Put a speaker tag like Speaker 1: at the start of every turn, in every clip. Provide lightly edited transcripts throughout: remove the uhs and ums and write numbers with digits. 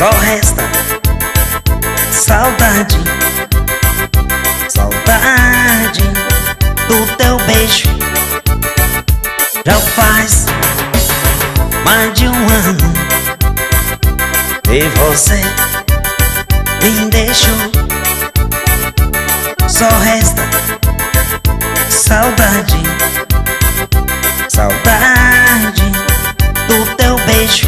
Speaker 1: Só resta saudade, saudade do teu beijo. Já faz mais de um ano e você me deixou. Só resta saudade, saudade do teu beijo.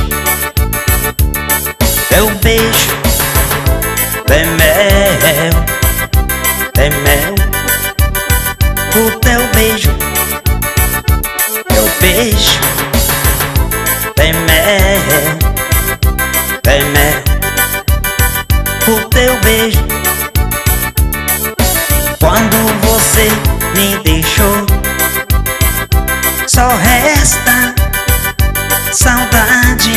Speaker 1: Teu beijo é mel, é mel. O teu beijo, teu beijo é mel, é mel. O teu beijo. Quando você me deixou, só resta saudade.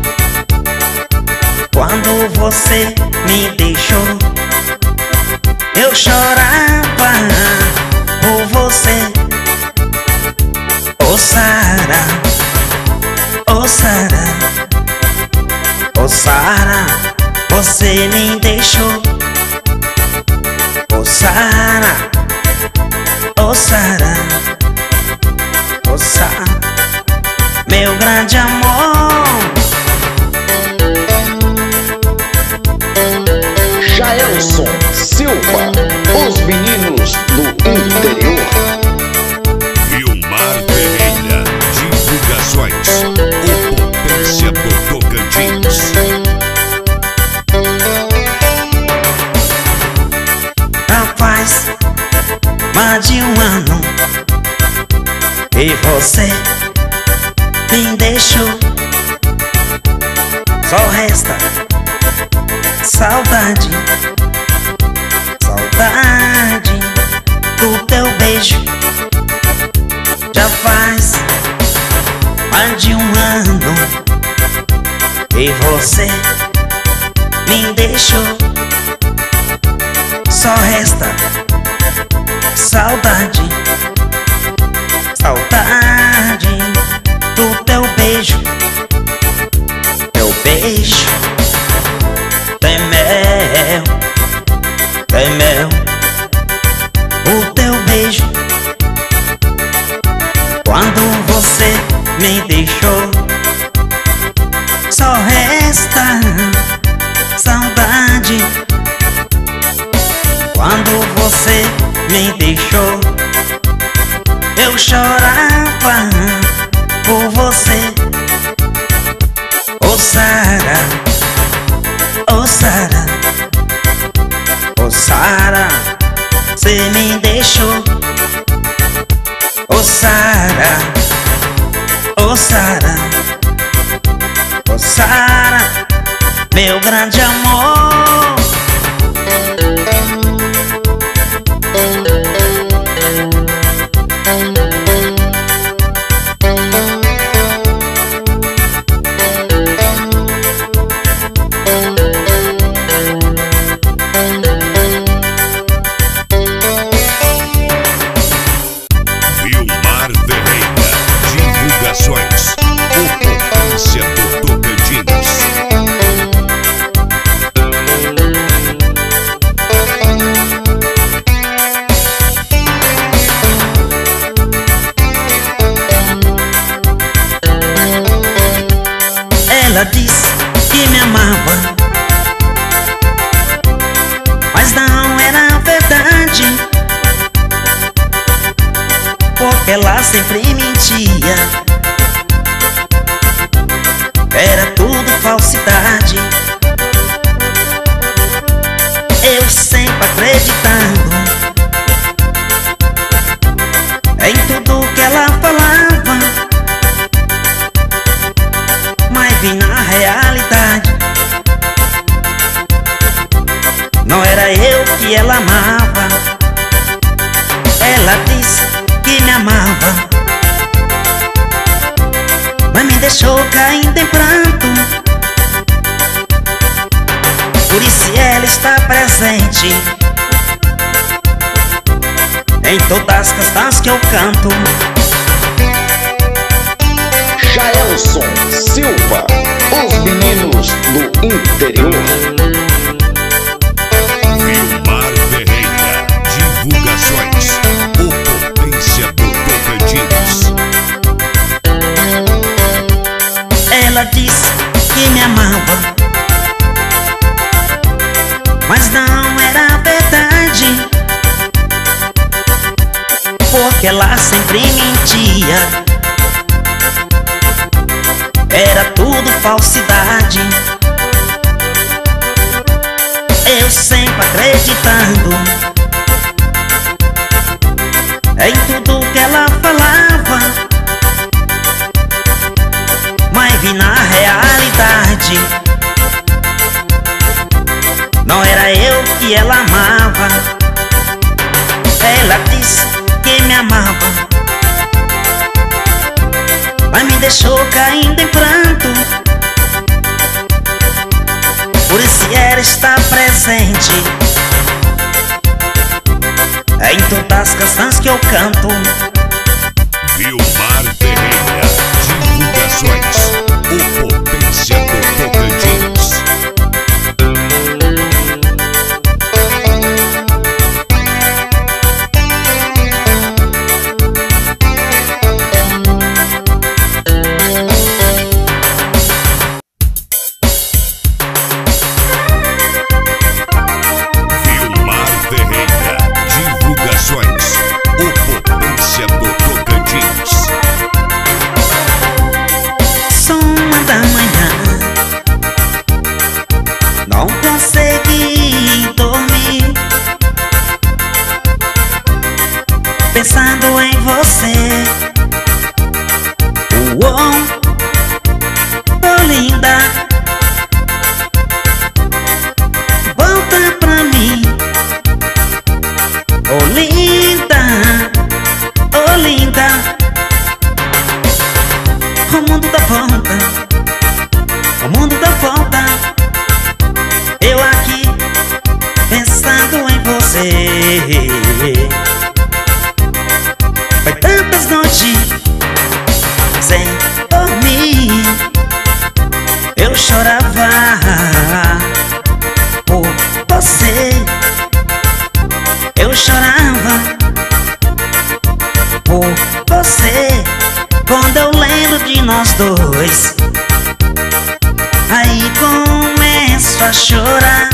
Speaker 1: Quando você me deixou, eu chorava por você. Ô Sara, ô Sara, ô Sara, você me deixou. Ô Sara, ô Sara, ô Sara, meu grande amor.
Speaker 2: Jaelson Silva, os meninos do interior.
Speaker 3: Vilmar Ferreira, divulgações, o Potência do Tocantins.
Speaker 1: Faz mais de um ano e você me deixou. Só resta saudade, saudade do teu beijo. Já faz mais de um ano e você me deixou. Só resta saudade, saudade do teu beijo. Teu beijo é mel, é mel. O teu beijo. Quando você me deixou, só resta saudade. Quando você me deixou, eu chorava por você. Ô Sara, ô Sara, ô Sara, você me deixou. Ô Sara, ô Sara, ô Sara, meu grande amor.
Speaker 3: Vilmar Ferreira, divulgações, o Potência do Tocantins.
Speaker 1: Ela disse que me amava, mas não era verdade, porque ela sempre mentia. Era tudo falsidade. Eu sempre acreditando em tudo que ela falava, mas vi na realidade, não era eu que ela amava. Ela disse que me amava, mas me deixou caindo em pranto. Por isso ela está presente em todas as canções que eu canto.
Speaker 2: Jaelson Silva, os meninos do interior.
Speaker 1: porque ela sempre mentia. Era tudo falsidade. Eu sempre acreditando em tudo que ela falava, mas vi na realidade não era eu que ela amava. Ela disse que me amava, mas me deixou caindo em pranto. Por isso ela está presente em todas as canções que eu canto.
Speaker 3: Vilmar Ferreira, divulgações, o Potência do Tocantins. Vilmar Ferreira, divulgações, o Potência do Tocantins.
Speaker 1: São 1 da manhã, não consegui dormir, pensando em você. Oh, linda, volta pra mim. Oh, linda, oh, linda, o mundo dá volta, o mundo dá volta. Eu aqui pensando em você. Foi tantas noites sem dormir, eu chorava por você. Eu chorava por você. Quando eu lembro de nós dois, aí começo a chorar.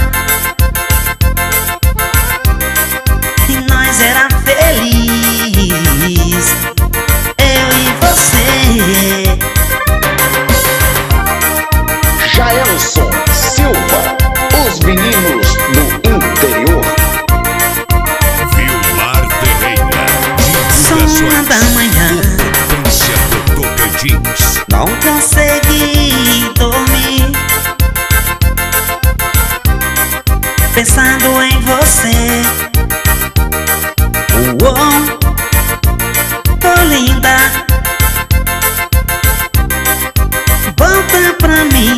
Speaker 1: E nós era feliz, eu e você.
Speaker 2: Jaelson Silva, os meninos do interior.
Speaker 3: Vilmar Ferreira,
Speaker 1: São 1 da manhã,
Speaker 3: o Potência do Tocantins.
Speaker 1: não consegui dormir, pensando em você. Oh, linda, volta pra mim.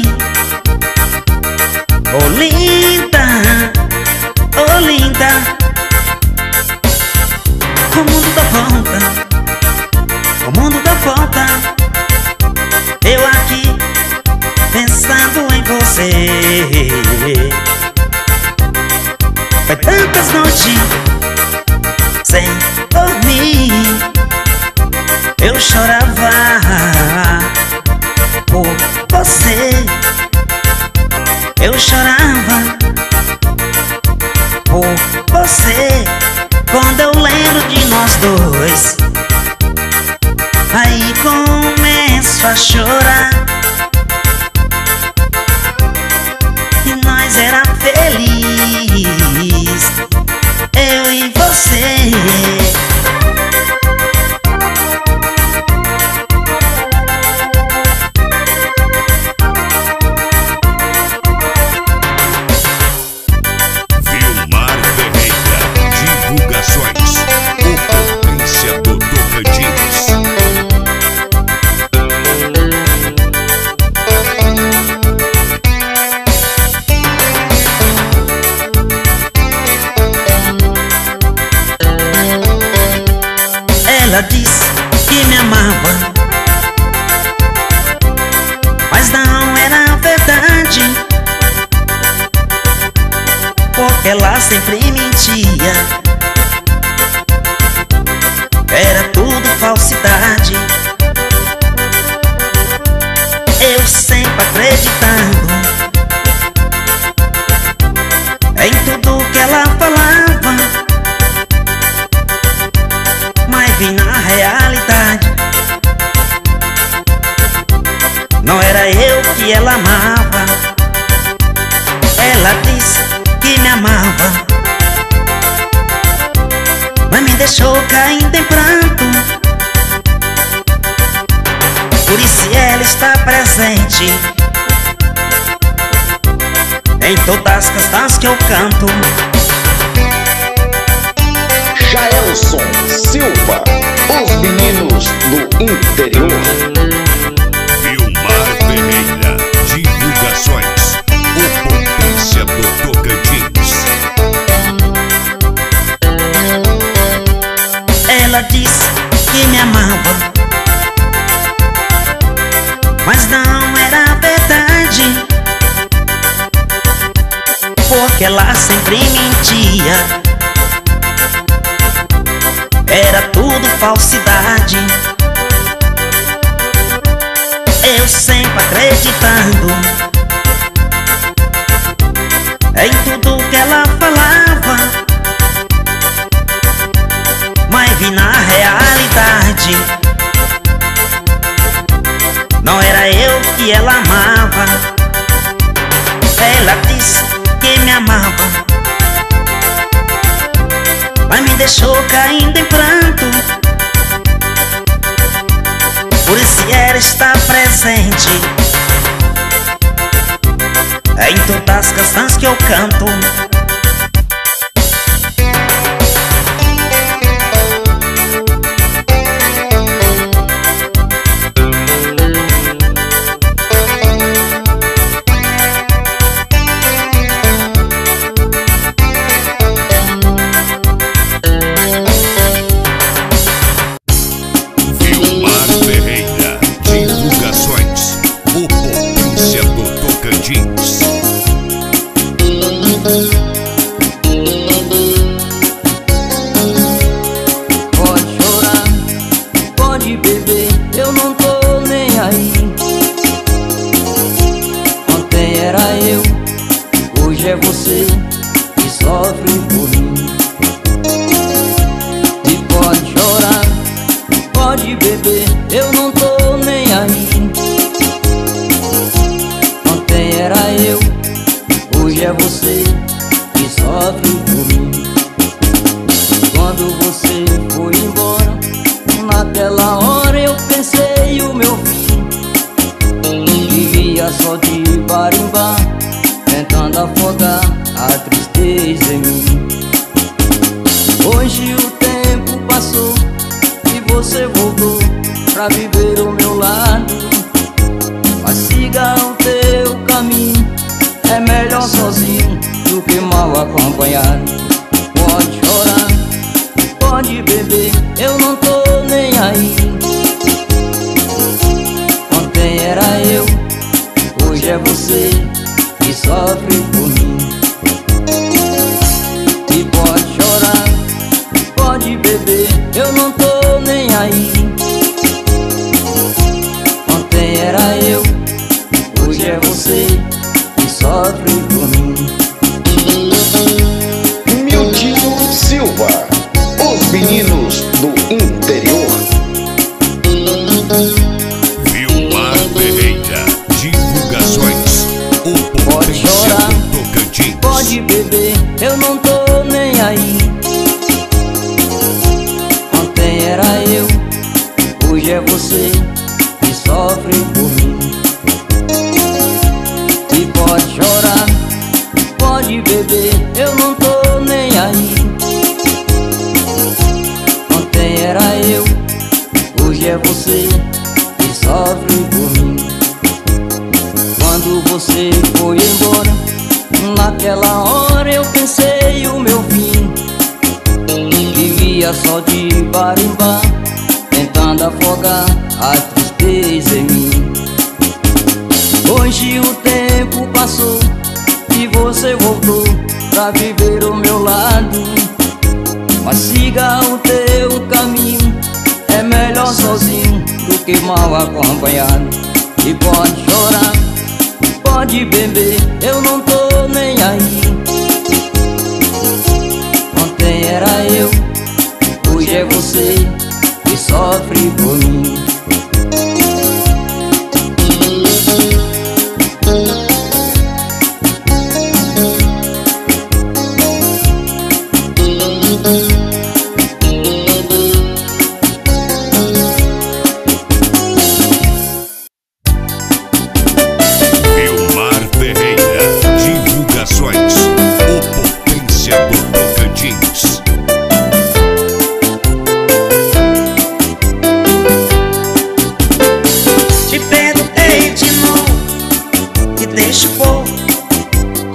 Speaker 1: Oh, linda, oh, linda, o mundo dá volta, o mundo dá volta. Eu aqui pensando em você. Foi tantas noites sem dormir, eu chorava por você. Eu chorava por você. Quando eu lembro de nós dois, aí começo a chorar. E nós era feliz, eu e você.
Speaker 3: Vilmar Ferreira, divulgações, o Potência do Tocantins.
Speaker 1: Ela disse que me amava, mas não era verdade, porque ela sempre mentia. Era tudo falsidade. Eu sempre acreditando em tudo que ela falava, mas vi na presente em todas as canções que eu canto.
Speaker 2: Jaelson Silva, os meninos do interior.
Speaker 3: Vilmar Ferreira, divulgações, o Potência do Tocantins.
Speaker 1: Ela disse que me amava, mas não era verdade, porque ela sempre mentia. Era tudo falsidade. Eu sempre acreditando em tudo que ela falava, mas vi na realidade não era eu que ela amava. Ela disse que me amava, mas me deixou caindo em pranto. Por isso ela está presente em todas as canções que eu canto.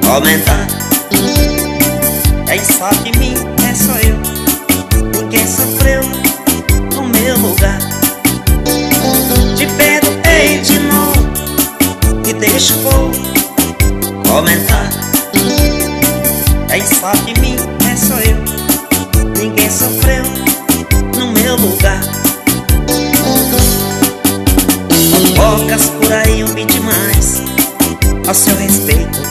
Speaker 1: comentar. Quem sabe de mim é só eu, ninguém sofreu no meu lugar. Te perdoei de novo e deixo o povo comentar. Quem sabe de mim é só eu, ninguém sofreu no meu lugar. Fofocas por aí eu vi demais ao seu respeito.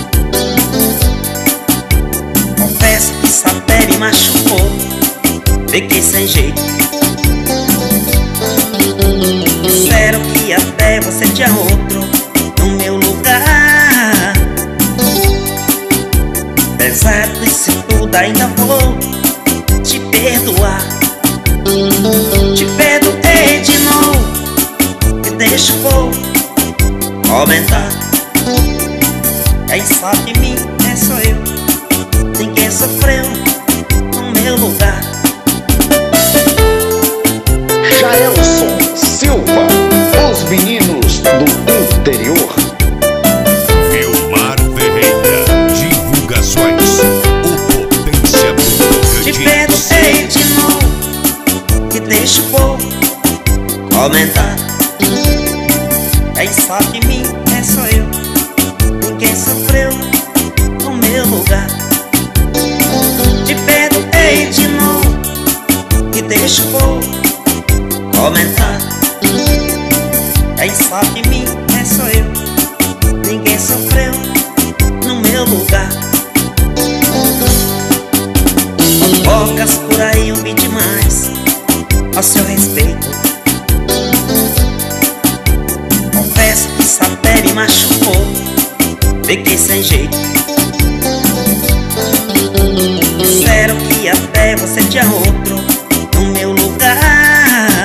Speaker 1: Confesso que essa pele machucou, fiquei sem jeito. Disseram que até você tinha outro no meu lugar. Apesar disso tudo ainda vou te perdoar. Te perdoei de novo e deixo o povo comentar. Quem sabe de mim é só eu, ninguém sofreu no meu lugar.
Speaker 2: Jaelson Silva, os meninos do interior.
Speaker 3: Vilmar Ferreira, divulgações, o Potência do
Speaker 1: Te
Speaker 3: Tocantins.
Speaker 1: perdoei de novo e deixo o povo comentar. Quem sabe de mim é só eu, ninguém sofreu no meu lugar. Te perdoei de novo e deixo o povo comentar. Quem sabe de mim é só eu, ninguém sofreu no meu lugar. Fofocas por aí eu vi demais ao seu respeito. Confesso que essa pele machucou, fiquei sem jeito. Disseram que até você tinha outro no meu lugar.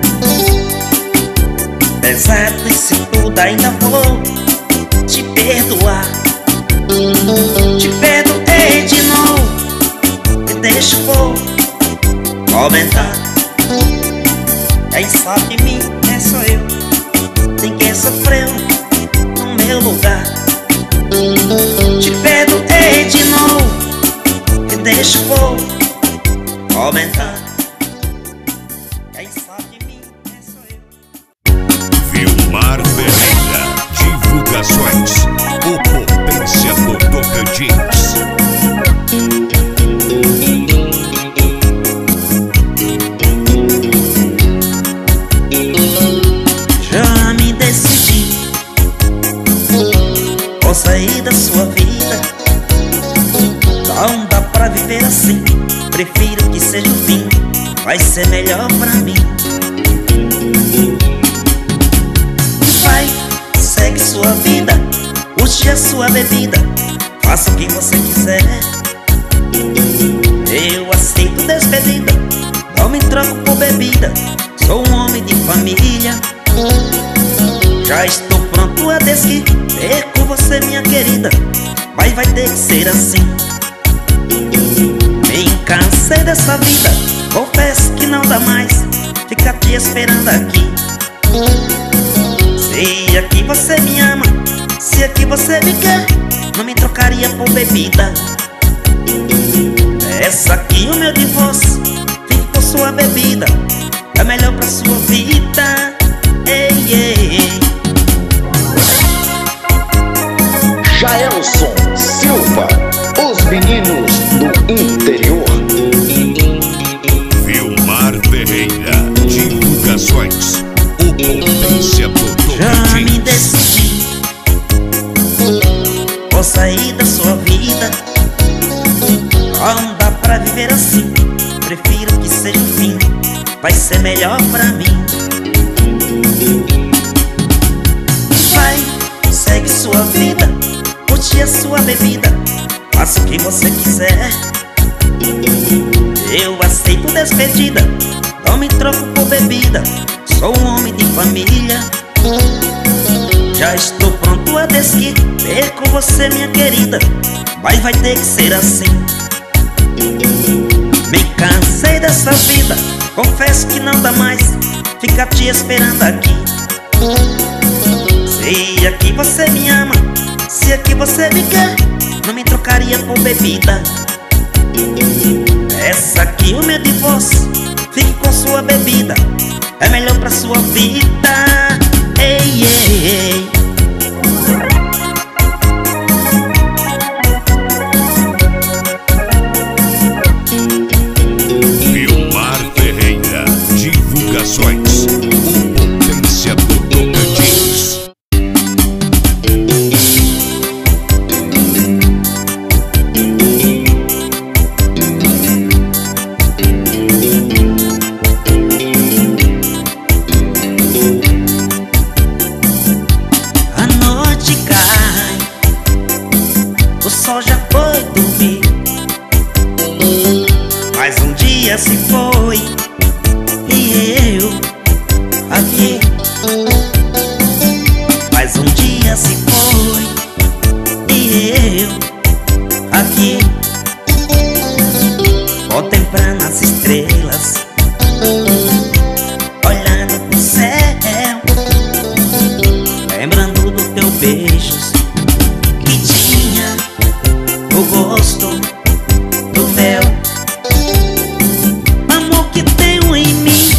Speaker 1: Apesar disso tudo ainda vou te perdoar. Te perdoei de novo e deixo o povo comentar. Quem sabe de mim é só eu, ninguém sofreu no meu lugar. Te perdoei de novo e deixo o povo comentar. Quem sabe de mim é só eu.
Speaker 3: Vilmar Ferreira, divulgações, o Potência do Tocantins.
Speaker 1: Já me decidi, vou sair da sua vida. Não dá pra viver assim, prefiro que seja o fim, vai ser melhor pra mim. Vai, segue sua vida, curte a sua bebida, faça o que você quiser. Eu aceito despedida, não me troco por bebida, sou um homem de família. Já estou pronto a descer com você, minha querida, mas vai ter que ser assim. Me cansei dessa vida, confesso que não dá mais ficar te esperando aqui. Se aqui você me ama, se aqui você me quer, não me trocaria por bebida. Peça aqui o meu divórcio, fique com sua bebida, é melhor pra sua vida. Ei, ei, ei.
Speaker 2: Jaelson Silva, os meninos do interior.
Speaker 3: Vilmar Ferreira, divulgações, o Potência do
Speaker 1: Já me
Speaker 3: Tocantins.
Speaker 1: decidi, vou sair da sua vida. Não dá pra viver assim, prefiro que seja o fim, vai ser melhor pra mim. Vai, segue sua vida, curte a sua bebida, faça o que você quiser. Eu aceito despedida, não me troco por bebida, sou um homem de família. Já estou pronto a descer com você, minha querida, mas vai ter que ser assim. Me cansei dessa vida, confesso que não dá mais ficar te esperando aqui. Se aqui você me ama, Se aqui você me quer, não me trocaria por bebida. Essa aqui o meu divórcio, fique com sua bebida, é melhor pra sua vida. Ei, ei, ei.
Speaker 3: Vilmar Ferreira, divulgações, o Potência do Tocantins.
Speaker 1: A noite cai, o sol já foi dormir, mais um dia se foi e eu aqui. Mais um dia se foi e eu aqui, contemplando as estrelas, olhando pro céu, lembrando do teu beijos que tinha o gosto do mel. Amor que tenho em mim,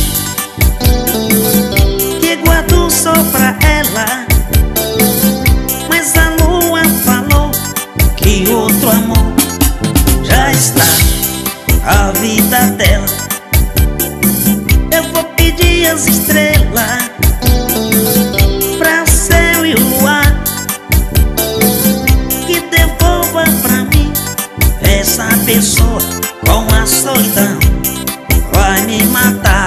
Speaker 1: que guardo só pra ela, mas a lua falou que outro amor já está a vida dela. Eu vou pedir as estrelas pra o céu e o luar, que devolva pra mim essa pessoa. Com a solidão vai me matar.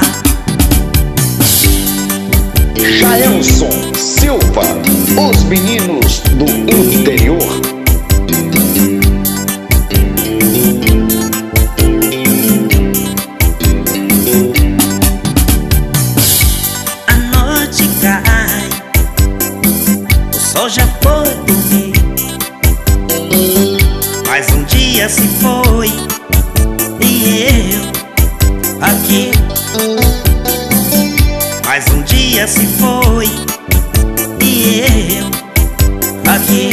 Speaker 2: Jaelson Silva, os meninos do interior.
Speaker 1: A noite cai, o sol já foi dormir, mais um dia se foi e eu aqui. Mais um dia se foi e eu aqui,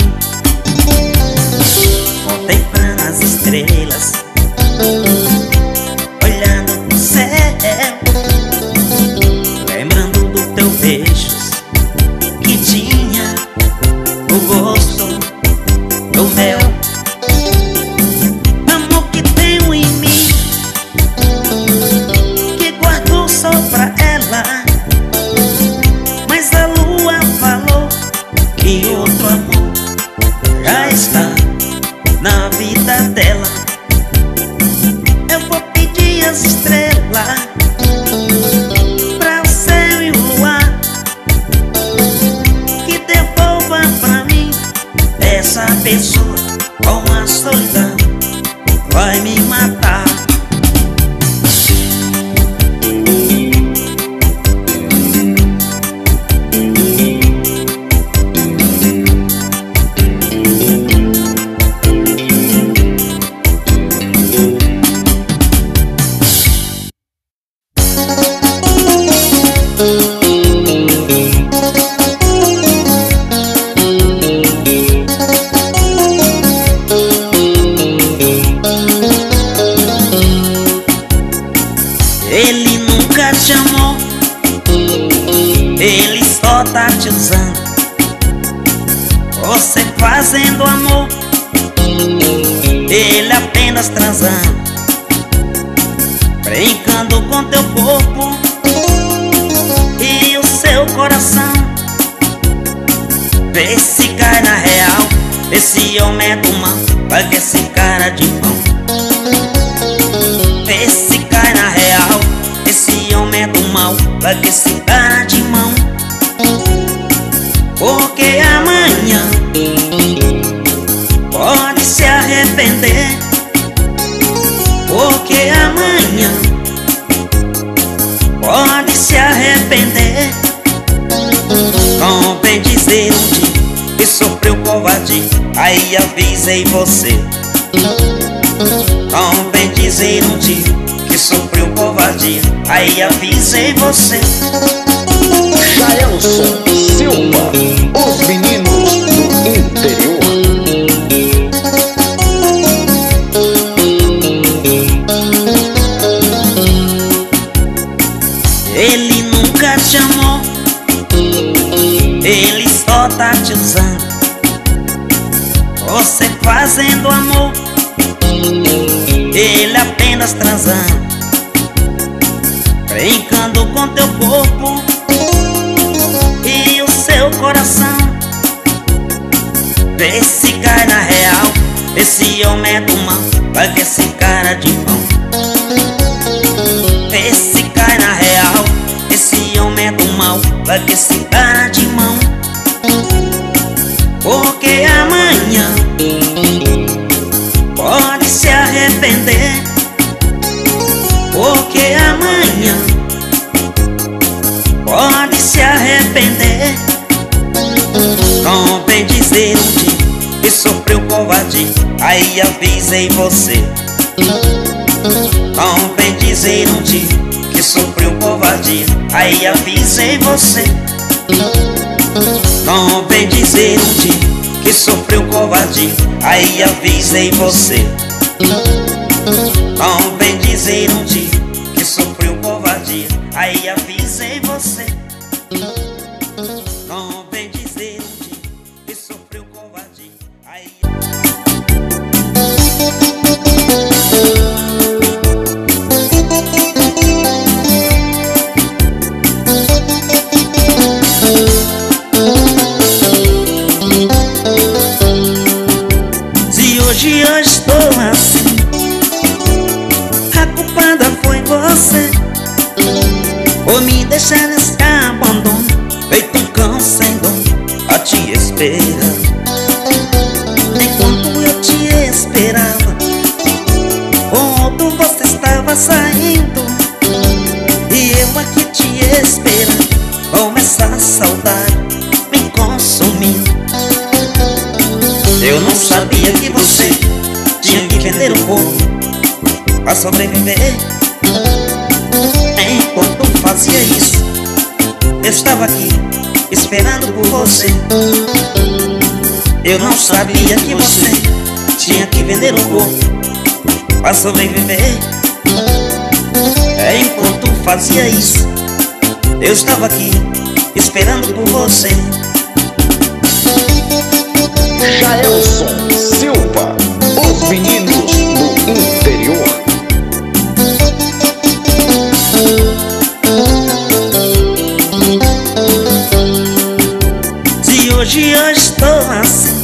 Speaker 1: contemplando as estrelas, olhando pro céu, lembrando do teu beijos que tinha o gosto do mel. Amor que tenho em mim, que guardo só pra ela, mas a lua falou que outro amor já está na vida dela. Eu vou pedir as estrelas pra o céu e o luar, que devolva pra mim essa pessoa. Com a solidão vai me matar. Ele nunca te amou, ele só tá te usando. Você fazendo amor, ele apenas transando, brincando com teu corpo e o seu coração. Vê se cai na real, esse homem é do mal, vai ver esse cara de pão. Vê se cai na real, esse homem é do mal, vai ver esse cara de mão. Porque amanhã pode se arrepender, porque amanhã pode se arrepender. Convém dizer um dia que sofreu covardia, aí avisei você. Convém dizer um dia que sofreu covardia, aí avisei você.
Speaker 2: Jaelson Silva, os meninos do interior.
Speaker 1: fazendo amor, ele apenas transando, brincando com teu corpo e o seu coração. Vê se cai na real, esse homem é do mal, vai ver esse cara de pão. Vê se cai na real, esse homem é do mal, vai ver esse cara de mão. Porque amanhã pode se arrepender, porque amanhã pode se arrepender. Convém dizer um dia que sofreu covardia, aí avisei você. Convém dizer um dia que sofreu covardia, aí avisei você. Convém dizer um dia que sofreu covardia, aí avisei você. Convém dizer um dia que sofreu covardia, aí avisei você. Convém dizer um dia que sofreu covardia, aí... Se hoje eu estou assim, a culpada foi você, por me deixar nesse abandono, feito um cão sem dono, a te esperar. Enquanto eu te esperava, com outro você estava saindo, e eu aqui te esperando, com essa saudade me consumindo. Eu não sabia que você tinha que vender o corpo pra sobreviver. Enquanto fazia isso, eu estava aqui esperando por você. Eu não sabia que você tinha que vender o corpo pra sobreviver. Enquanto fazia isso, eu estava aqui esperando por você.
Speaker 2: Jaelson Silva, os meninos do interior.
Speaker 1: Se hoje eu estou assim,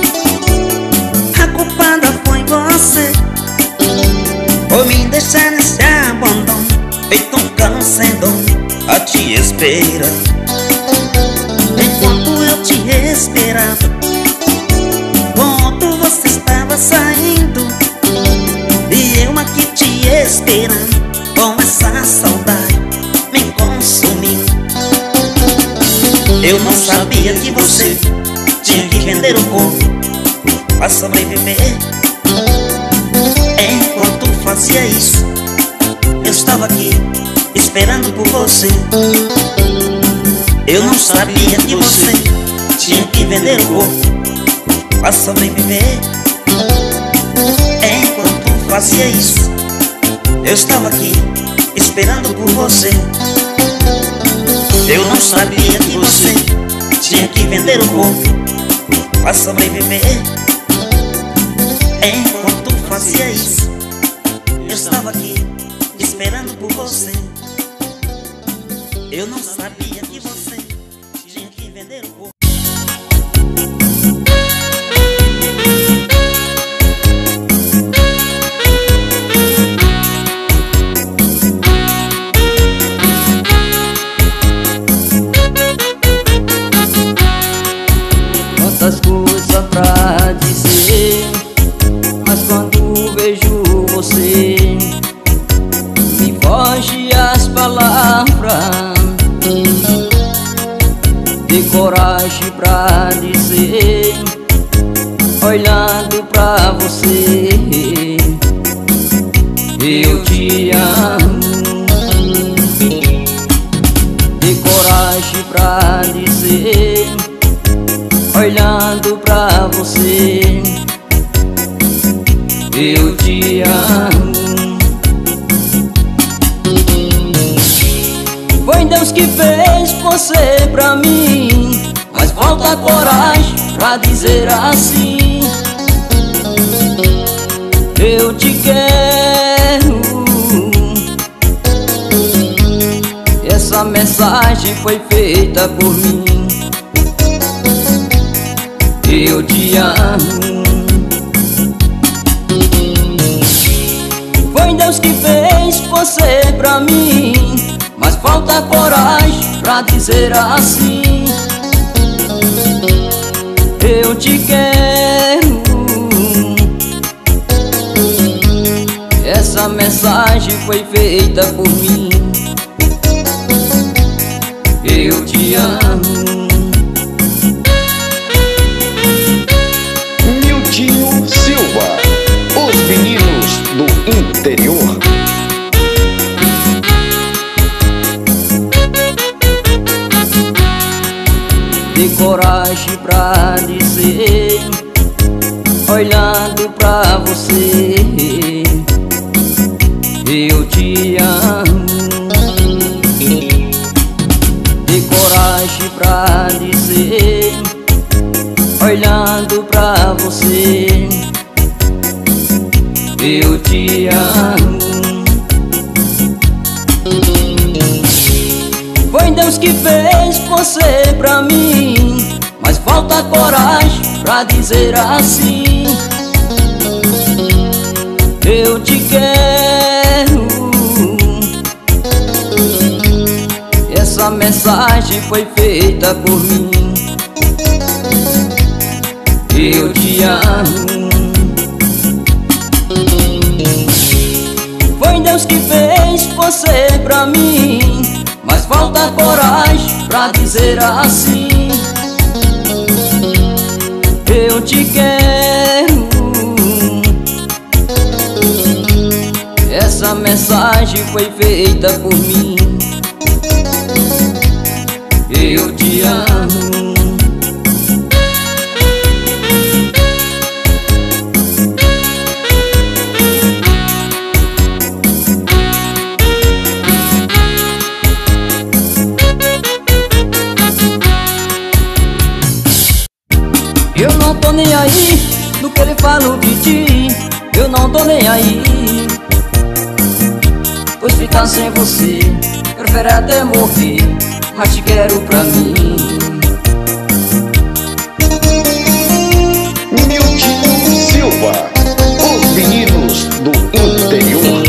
Speaker 1: a culpada foi você, por me deixar nesse abandono, feito um cão sem dono, a te esperar. Enquanto eu te esperava, você estava saindo, e eu aqui te esperando, com essa saudade me consumindo. Eu não sabia que você tinha que vender o corpo pra sobreviver. Enquanto fazia isso, eu estava aqui esperando por você. Eu não sabia que você tinha que vender o corpo pra sobreviver. Enquanto fazia isso, eu estava aqui esperando por você. Eu não sabia que você tinha que vender o corpo pra sobreviver. Enquanto fazia isso, eu estava aqui esperando por você. Eu não sabia que você tinha que vender o corpo.
Speaker 4: Quantas coisas pra dizer, mas quando vejo você, me foge as palavras. De coragem pra dizer, olhando pra você, eu te amo. De coragem pra dizer, olhando pra você, eu te amo. Foi Deus que fez você pra mim, mas falta coragem pra dizer assim. eu te quero. Essa mensagem foi feita por mim. Eu te amo. Foi Deus que fez você pra mim, mas falta coragem pra dizer assim: eu te quero. Essa mensagem foi feita por mim. Eu te amo.
Speaker 2: Miltinho Silva, os meninos do interior.
Speaker 4: De coragem pra dizer, olhando pra você, eu te amo. De coragem pra dizer, olhando pra você, eu te amo. Foi Deus que fez você pra mim, mas falta coragem pra dizer assim: eu te quero. Essa mensagem foi feita por mim. Eu te amo. Foi Deus que fez você pra mim, mas falta coragem pra dizer assim: eu te quero. Essa mensagem foi feita por mim. Eu te amo. Eu não tô nem aí no que ele fala de ti. Eu não tô nem aí, pois ficar sem você prefere até morrer, mas te quero pra mim.
Speaker 2: Miltinho Silva, os meninos do interior.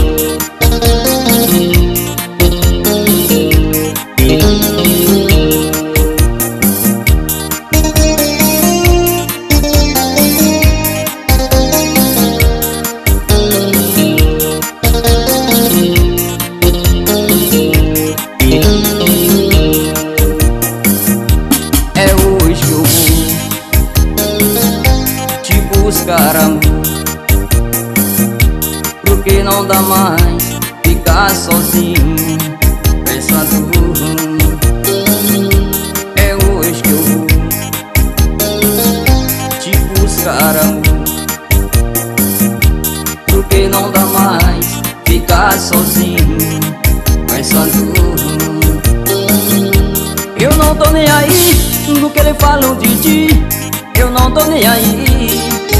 Speaker 4: Porque não dá mais ficar sozinho pensando. É hoje que eu vou te buscar, amor. Porque não dá mais ficar sozinho pensando. Eu não tô nem aí no que ele fala de ti. Eu não tô nem aí,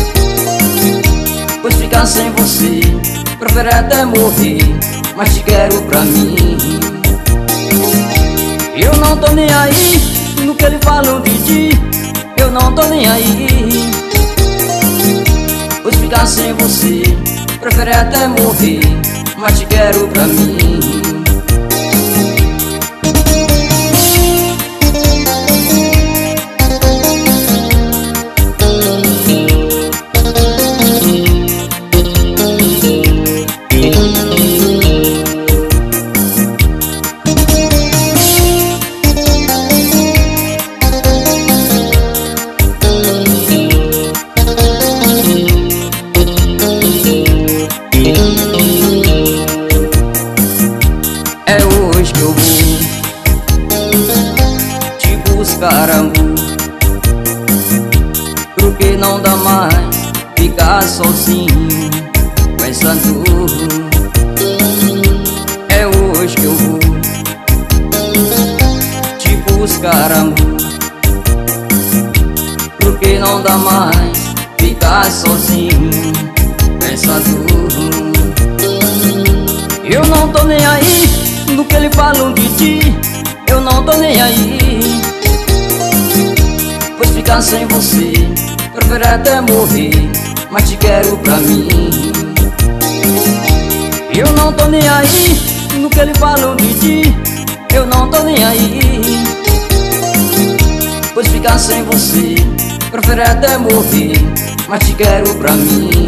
Speaker 4: pois ficar sem você prefere até morrer, mas te quero pra mim. Eu não tô nem aí no que ele fala de ti. Eu não tô nem aí, pois ficar sem você prefere até morrer, mas te quero pra mim. É hoje que eu vou te buscar, amor. Porque não dá mais ficar sozinho pensando. É hoje que eu vou te buscar, amor. Porque não dá mais ficar sozinho pensador. Eu não tô nem aí no que eles falam de ti, eu não tô nem aí, pois ficar sem você prefiro até morrer, mas te quero pra mim. Eu não tô nem aí no que eles falam de ti, eu não tô nem aí, pois ficar sem você prefiro até morrer, mas te quero pra mim.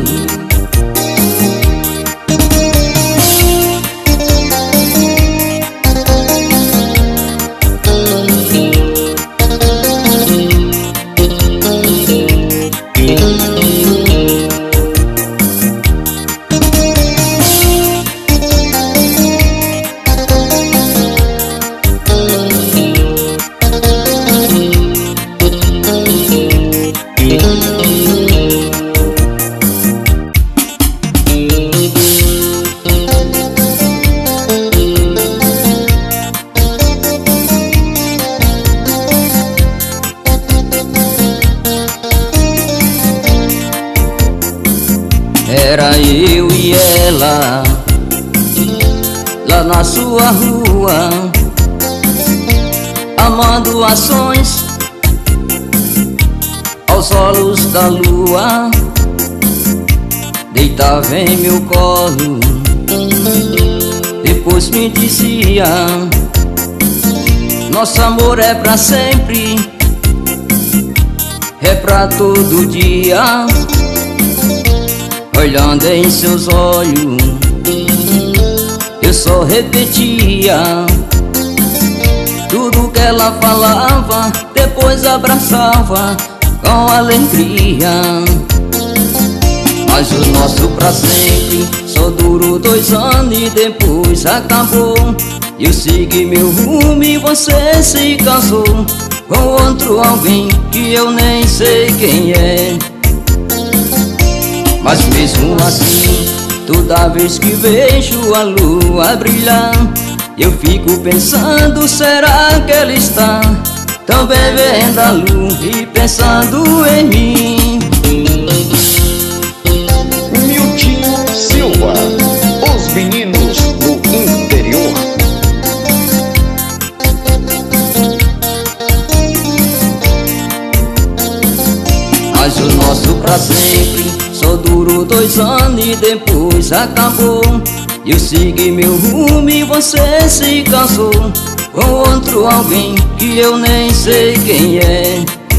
Speaker 4: Era eu e ela lá na sua rua, amando ações aos solos da lua. Deitava em meu colo, depois me dizia: nosso amor é pra sempre, é pra todo dia. Olhando em seus olhos, eu só repetia tudo que ela falava, depois abraçava com alegria. Mas o nosso pra sempre só durou 2 anos e depois acabou. Eu segui meu rumo e você se casou com outro alguém que eu nem sei quem é. Mas mesmo assim, toda vez que vejo a lua brilhar, eu fico pensando, será que ela está também vendo a lua e pensando em mim?
Speaker 2: Miltinho Silva, os meninos do interior.
Speaker 4: Mas o nosso pra sempre só durou 2 anos e depois acabou. Eu segui meu rumo e você se casou com outro alguém que eu nem sei quem é.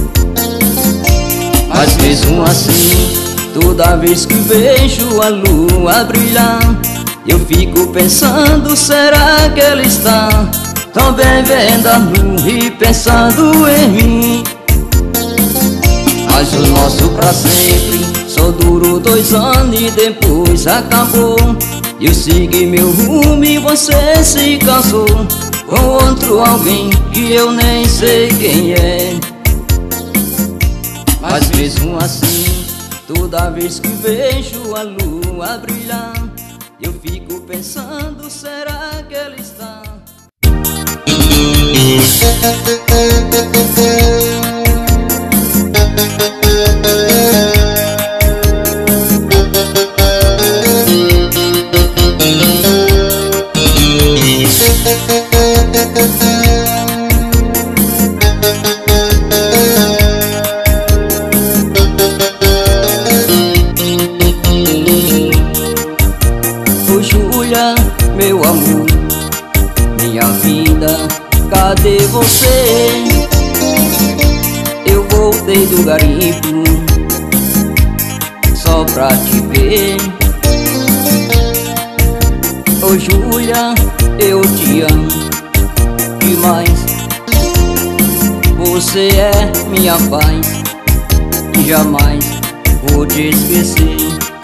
Speaker 4: Mas mesmo assim, toda vez que vejo a lua brilhar, eu fico pensando, será que ela está também vendo a lua e pensando em mim? Mas o nosso pra sempre só durou 2 anos e depois acabou. Eu segui meu rumo e você se casou com outro alguém que eu nem sei quem é. Mas mesmo assim, toda vez que vejo a lua brilhar, eu fico pensando, será que ela está? Ô Júlia, meu amor, minha vida, cadê você? Eu voltei do garimpo só pra te ver. Ô Júlia, eu te amo demais. Você é minha paz e jamais vou te esquecer.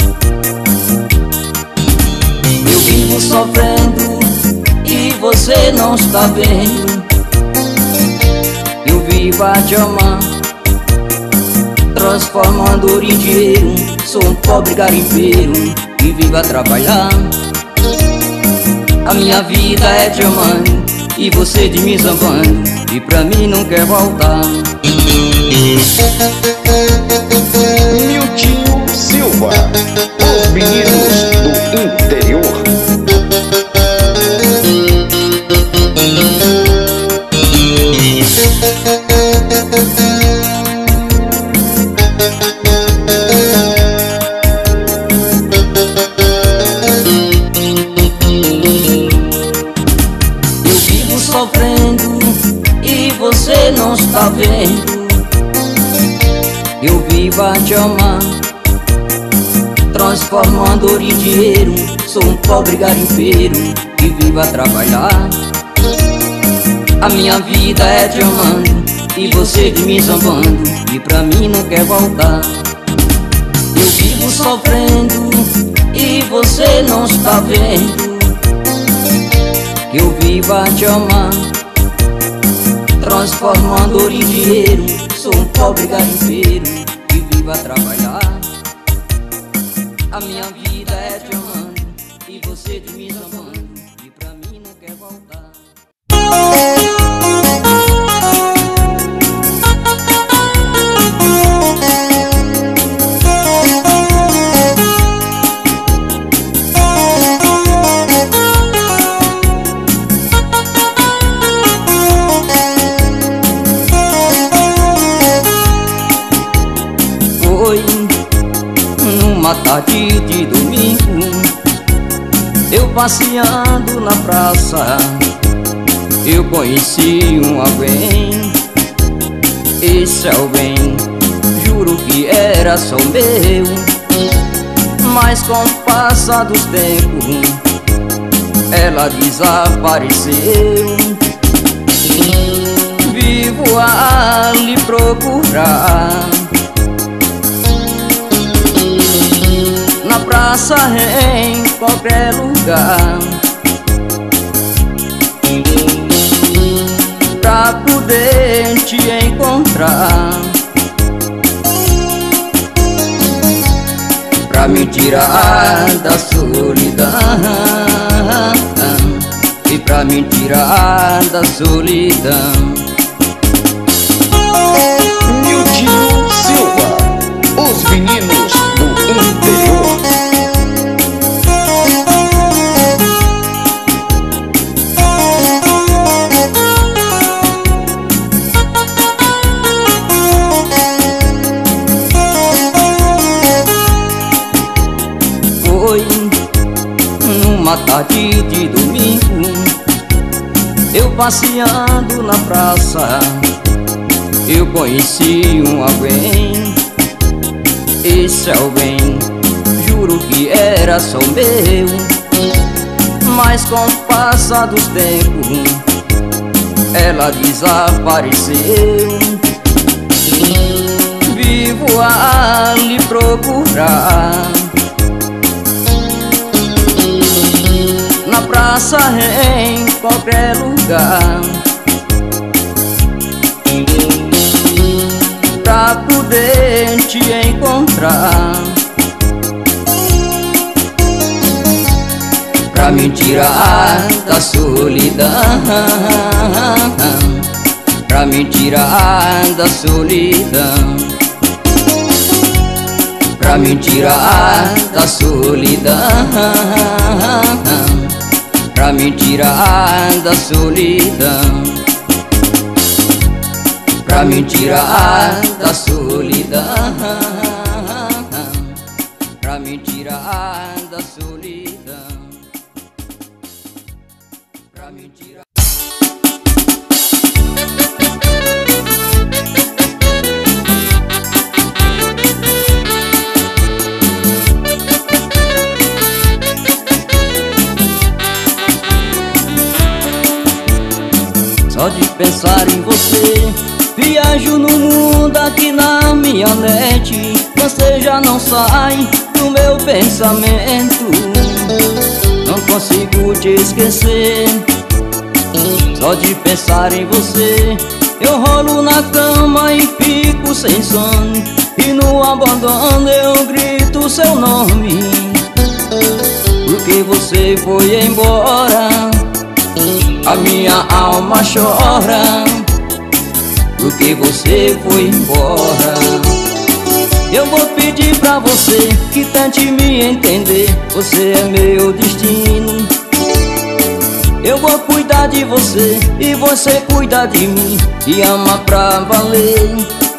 Speaker 4: Eu vivo sofrendo e você não está vendo. Eu vivo a te amar, transformando ouro em dinheiro. Sou um pobre garimpeiro e vivo a trabalhar. A minha vida é te amando e você de mim zombando, e pra mim não quer voltar.
Speaker 2: Miltinho Silva, os meninos do interior.
Speaker 4: Eu vivo sofrendo e você não está vendo. Eu vivo a te amar, transformando ouro em dinheiro. Sou um pobre garimpeiro que vivo a trabalhar. A minha vida é te amando e você de mim zombando, e pra mim não quer voltar. Eu vivo sofrendo e você não está vendo. Eu vivo a te amar, transformando ouro em dinheiro. Sou um pobre garimpeiro que vivo a trabalhar. A minha vida é te amando e você de mim zombando, e pra mim não quer voltar. Uma tarde de domingo, eu passeando na praça, eu conheci um alguém. Esse alguém, juro que era só meu, mas com o passar dos tempos, ela desapareceu. Vivo a lhe procurar, na praça, em qualquer lugar, pra poder te encontrar, pra me tirar da solidão, e pra me tirar da solidão.
Speaker 2: Nildinho Silva, os meninos do interior.
Speaker 4: Foi numa tarde de domingo, eu passeando na praça, eu conheci um alguém. Esse alguém, juro que era só meu, mas com o passar dos tempos, ela desapareceu. Vivo a lhe procurar, na praça, em qualquer lugar, pra poder te encontrar, pra me tirar da solidão, pra me tirar da solidão, pra me tirar da solidão, pra me tirar da solidão, pra me tirar da solidão, pra me tirar da solidão, pra me tirar. Só de pensar em você, viajo no mundo aqui na minha net. Você já não sai do meu pensamento, não consigo te esquecer. Só de pensar em você, eu rolo na cama e fico sem sono, e no abandono eu grito seu nome, porque você foi embora. A minha alma chora, porque você foi embora. Eu vou pedir pra você que tente me entender. você é meu destino. Eu vou cuidar de você e você cuida de mim, e ama pra valer.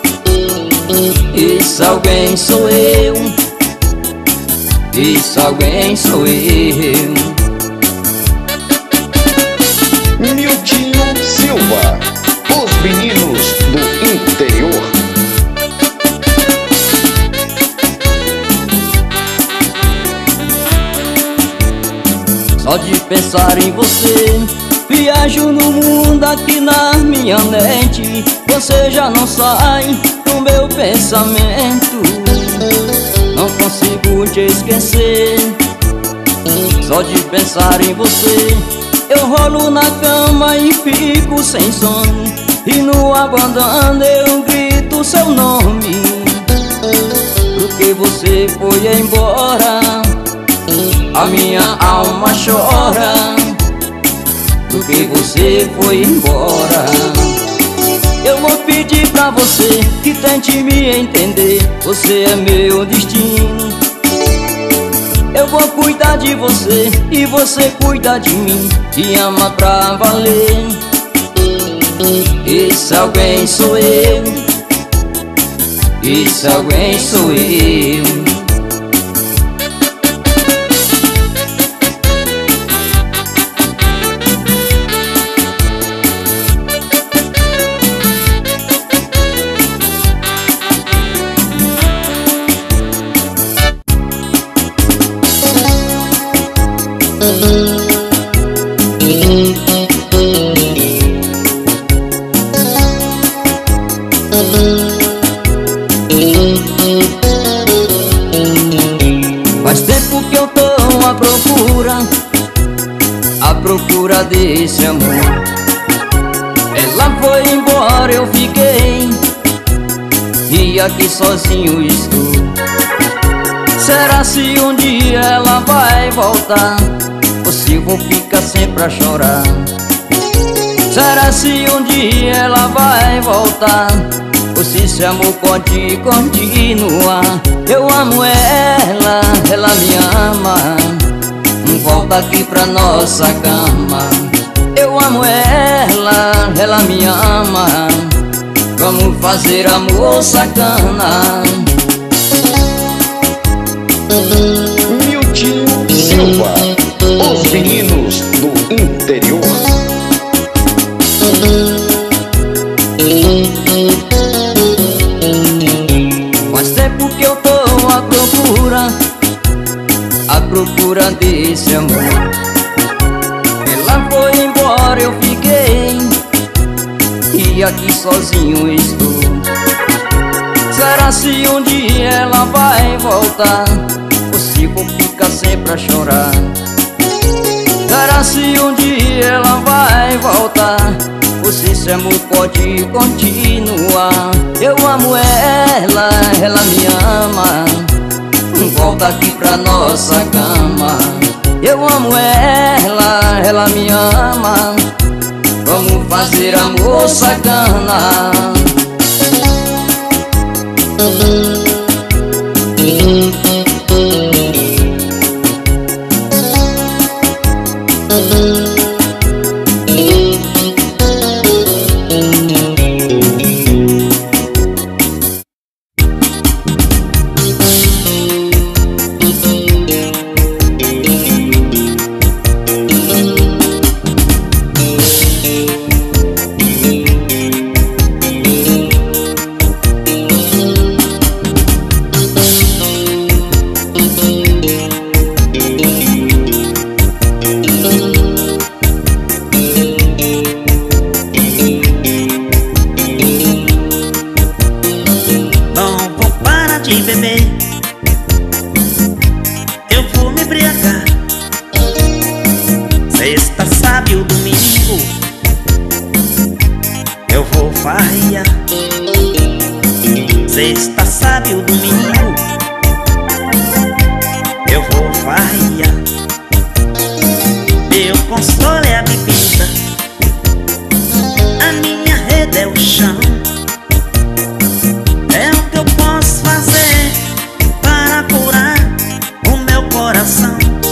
Speaker 4: Esse alguém sou eu, esse alguém sou eu.
Speaker 2: Miltinho Silva, os meninos do interior.
Speaker 4: Só de pensar em você, viajo no mundo aqui na minha mente. Você já não sai do meu pensamento, não consigo te esquecer. Só de pensar em você, eu rolo na cama e fico sem sono, e no abandono eu grito seu nome. Porque você foi embora, a minha alma chora. Porque você foi embora. Eu vou pedir pra você que tente me entender, você é meu destino. Eu vou cuidar de você e você cuida de mim, e ama pra valer. Esse alguém sou eu, esse alguém sou eu. Faz tempo que eu tô à procura desse amor. Ela foi embora, eu fiquei, e aqui sozinho estou. Será se um dia ela vai voltar, ou se vou ficar sempre a chorar? Será se um dia ela vai voltar, ou se esse amor pode continuar? Eu amo ela, ela me ama, volta aqui pra nossa cama. Eu amo ela, ela me ama, vamos fazer amor sacana.
Speaker 2: Miltinho Silva, os meninos do interior.
Speaker 4: Faz tempo que eu tô à procura desse amor. Ela foi embora, eu fiquei, e aqui sozinho estou. Será se um dia ela vai voltar, ou se vou ficar sempre a chorar? Será se um dia ela vai voltar, ou se esse amor pode continuar? Eu amo ela, ela me ama, volta aqui pra nossa cama. Eu amo ela, ela me ama, vamos fazer amor sacana.
Speaker 1: Sexta, sábado, domingo eu vou farrear. Meu consolo é a bebida, a minha rede é o chão. É o que eu posso fazer para curar o meu coração.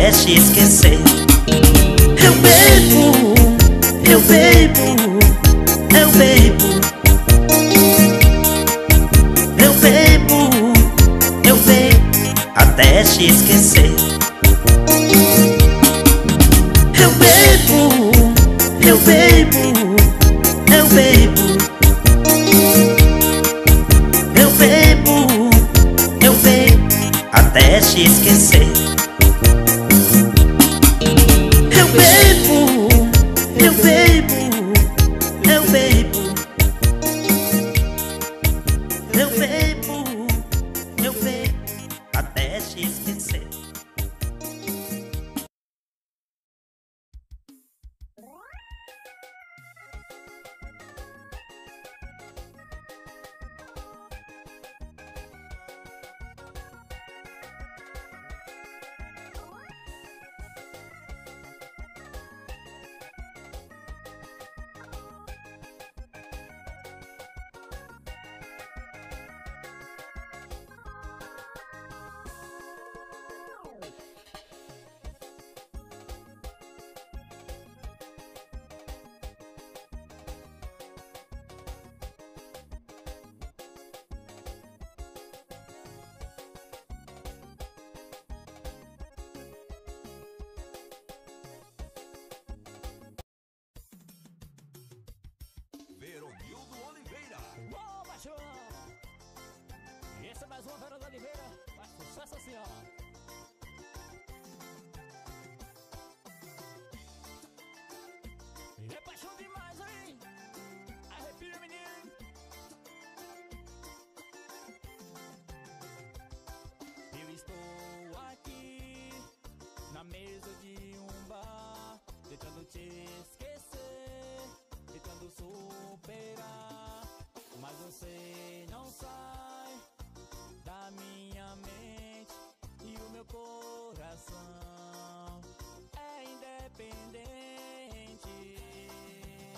Speaker 1: até te esquecer. Eu bebo, eu bebo, eu bebo, eu bebo, eu bebo até te esquecer. Eu bebo, eu bebo, eu bebo, eu bebo, eu bebo até te esquecer. Eu bebo, eu bebo, eu bebo, eu bebo, eu bebo até te esquecer.
Speaker 5: Veronildo Oliveira.
Speaker 6: Boa, macho! Esse é mais uma Veronildo Oliveira. Faz sucesso assim, ó. E é paixão demais, hein? Arrepia, menino. Eu estou aqui na mesa de um bar, tentando te esquecer, tentando superar, mas você não sai da minha mente e o meu coração é independente.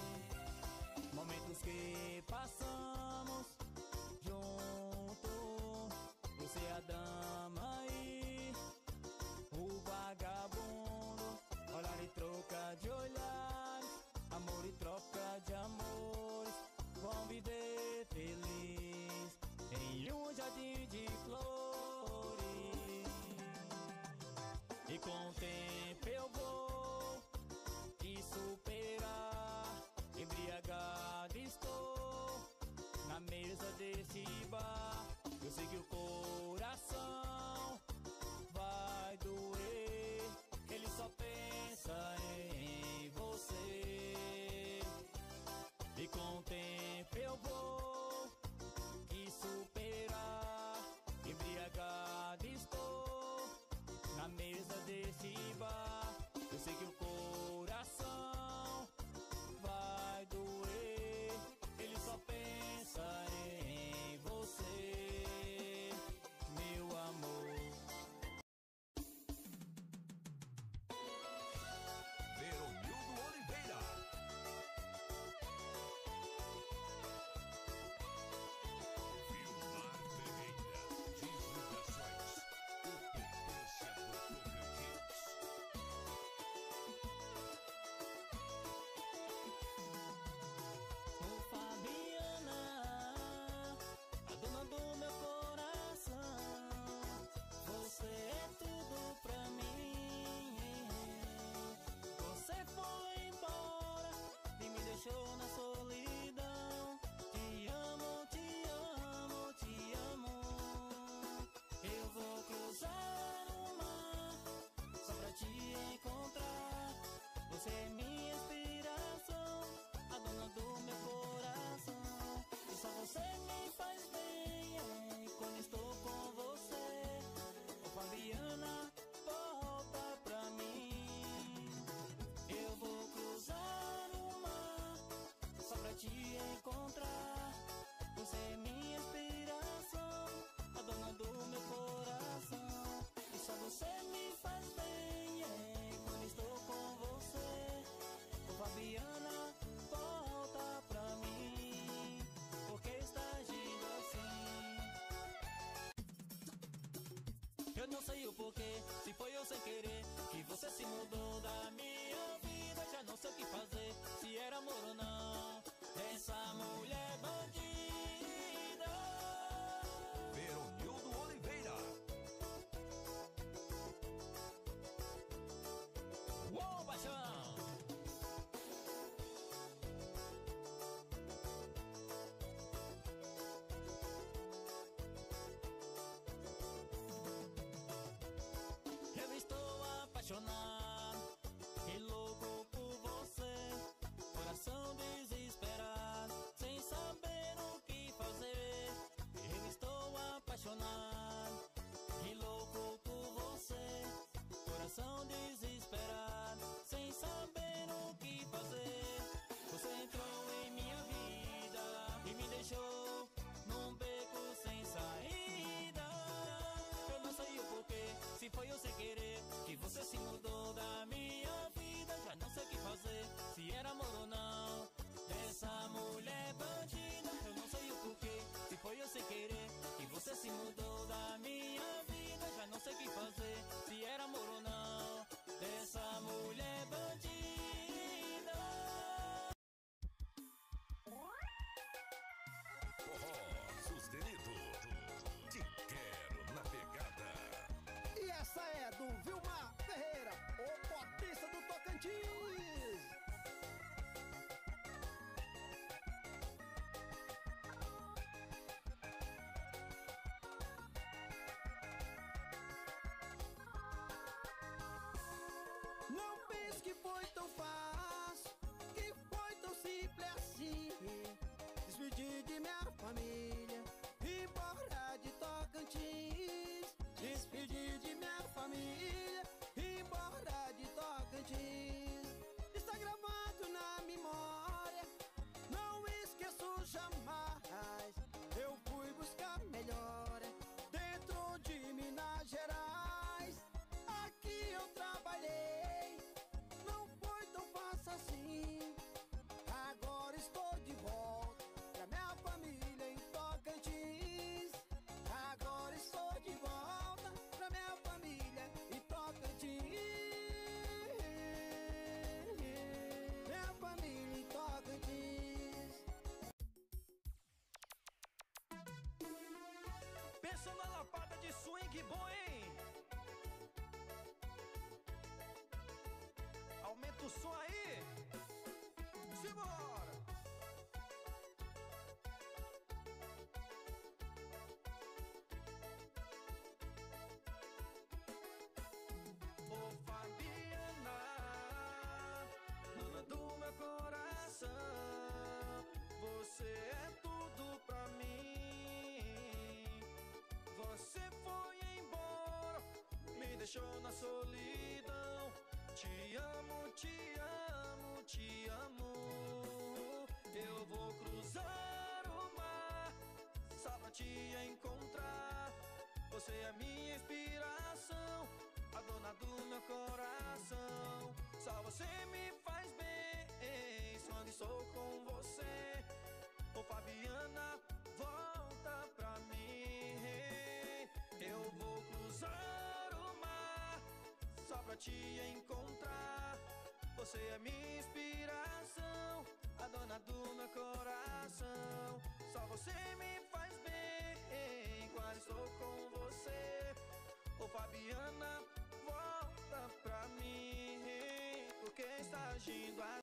Speaker 6: não sei o porquê, se foi eu sem querer que você se mudou da minha vida. Já não sei o que fazer, se era amor ou não, essa mulher bandida.
Speaker 5: Veronildo Oliveira.
Speaker 6: Uou, paixão! Eu estou apaixonado e louco por você, coração desesperado, sem saber o que fazer. Eu estou apaixonado e louco por você, coração desesperado, sem saber o que fazer. Você entrou em minha vida e me deixou num beco sem saída. Eu não sei o porquê, se foi eu sem querer que você se mudou da minha vida. Já não sei o que fazer, se era amor ou não, essa mulher bandida. Eu não sei o porquê, se foi eu sem querer que você se mudou da minha vida. Já não sei o que fazer, se era amor ou não, dessa mulher bandida.
Speaker 3: Forró sustenido. Te quero na pegada.
Speaker 7: E essa é do Vilmar Ferreira, o potência do Tocantins. Não pense que foi tão fácil, que foi tão simples assim. Despedir de minha família, ir embora de Tocantins. Despedir de minha família, ir embora de Tocantins. Está gravado na memória, não esqueço jamais. Eu fui buscar melhora dentro de Minas Gerais. Aqui eu trabalhei, não foi tão fácil assim. Agora estou de volta pra minha família em Tocantins. Agora estou de volta pra minha família em Tocantins. Minha família em Tocantins.
Speaker 5: Pensa na lapada de swing bom, hein? Aumenta o som aí. Simbora! Ô Fabiana, dona do meu coração, você é tudo pra mim. Você foi embora, me deixou na solidão. Te amo, te amo, te amo. Eu vou cruzar o mar só pra te encontrar. Você é minha inspiração, a dona do meu coração. Só você me faz bem quando estou com você. Ô Fabiana, volta pra mim. Eu vou cruzar o mar só pra te encontrar. Você é minha inspiração, a dona do meu coração. Só você me faz bem quando estou com você. Ô Fabiana, volta pra mim, porque está agindo assim.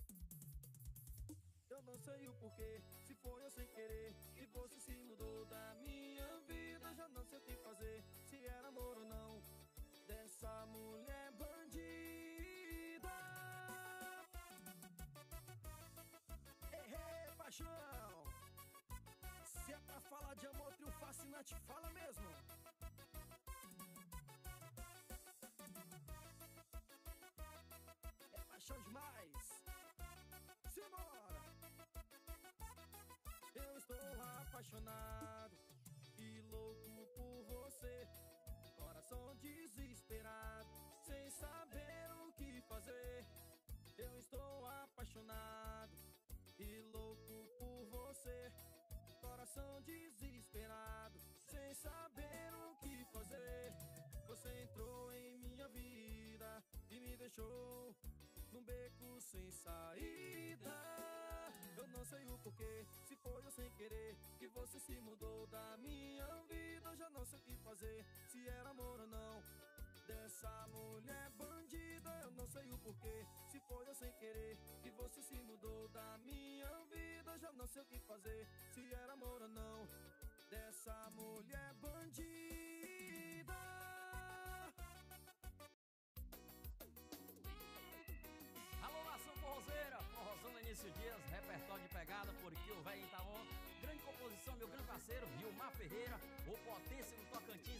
Speaker 5: Eu não sei o porquê, se foi eu sem querer que você se mudou da minha vida. Já não sei o que fazer, se era amor ou não, dessa mulher bandida. Ei, paixão, se é pra falar de amor, trio fascinante, fala mesmo. É paixão demais. Simbora! Eu estou apaixonado e louco por você, coração desesperado, sem saber o que fazer. Eu estou apaixonado e louco por você, coração desesperado, sem saber o que fazer. deixou num beco sem saída. Eu não sei o porquê, se foi ou sem querer, que você se mudou da minha vida. Eu já não sei o que fazer, se era amor ou não, dessa mulher bandida. Eu não sei o porquê, se foi ou sem querer, que você se mudou da minha vida. Eu já não sei o que fazer, se era amor ou não, dessa mulher bandida.
Speaker 8: Alô, nação forrozeira, forrozão Início Dias, repertório de pegada, porque o velho Itaú, grande composição, meu grande parceiro, Vilmar Ferreira, o Potência do Tocantins.